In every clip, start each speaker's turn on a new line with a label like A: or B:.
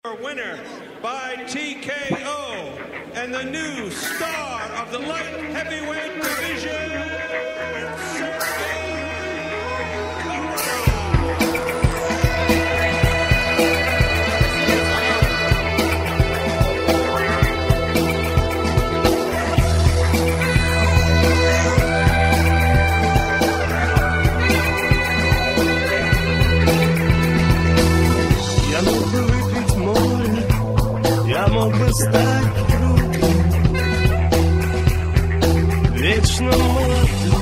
A: Winner by TKO and the new star of the light heavyweight division, Sergey Kovalev.
B: Я мог бы выпить море, я мог бы стать другим, вечно молодым,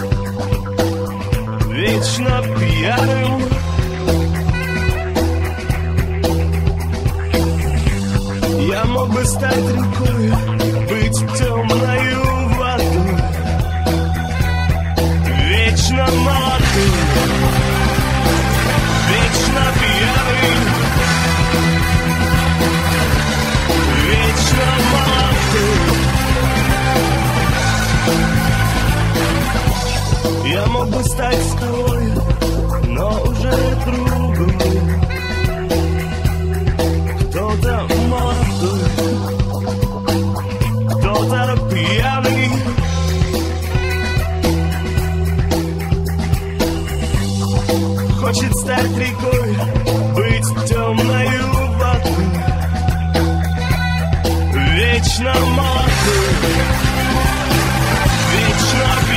B: вечно пьяным. Я мог бы стать рекой, быть темною водой, вечно молодым, вечно пьяным. Вечно молодым. Я мог бы стать скалой, но уже другом. Кто-то молодой, кто-то пьяный. Хочет стать рекой, быть темною водой. Вечно молодой, вечно пьяный.